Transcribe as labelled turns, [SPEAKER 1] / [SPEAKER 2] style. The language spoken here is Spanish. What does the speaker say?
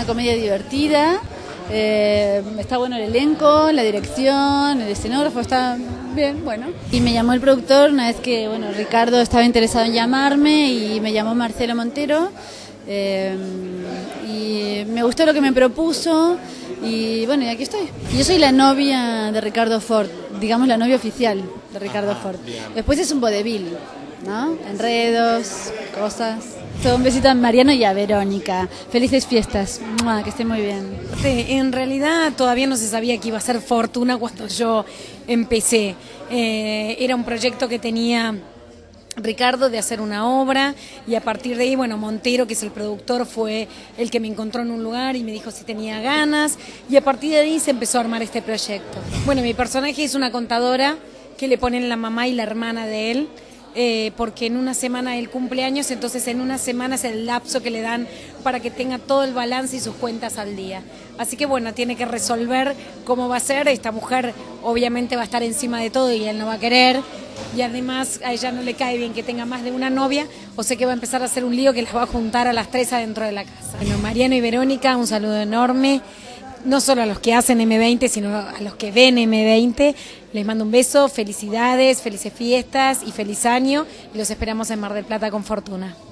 [SPEAKER 1] comedia divertida. Está bueno el elenco, la dirección, el escenógrafo, está bien, bueno. Y me llamó el productor una vez que, bueno, Ricardo estaba interesado en llamarme y me llamó Marcelo Montero. Y me gustó lo que me propuso y bueno, y aquí estoy. Yo soy la novia de Ricardo Ford, digamos la novia oficial de Ricardo Ford.
[SPEAKER 2] Bien.
[SPEAKER 1] Después es un vodevil, ¿no? Enredos, cosas. Un besito a Mariano y a Verónica. Felices fiestas. ¡Mua! Que estén muy bien.
[SPEAKER 3] En realidad todavía no se sabía que iba a ser Fortuna cuando yo empecé. Era un proyecto que tenía Ricardo de hacer una obra y a partir de ahí, bueno, Montero, que es el productor, fue el que me encontró en un lugar y me dijo si tenía ganas y a partir de ahí se empezó a armar este proyecto. Bueno, mi personaje es una contadora que le ponen la mamá y la hermana de él. Porque en una semana él cumple años, entonces en una semana es el lapso que le dan para que tenga todo el balance y sus cuentas al día. Así que bueno, tiene que resolver cómo va a ser. Esta mujer obviamente va a estar encima de todo y él no va a querer. Y además a ella no le cae bien que tenga más de una novia, o sea que va a empezar a hacer un lío que las va a juntar a las tres adentro de la casa. Bueno, Mariano y Verónica, un saludo enorme. No solo a los que hacen M20, sino a los que ven M20. Les mando un beso, felicidades, felices fiestas y feliz año. Y los esperamos en Mar del Plata con Fortuna.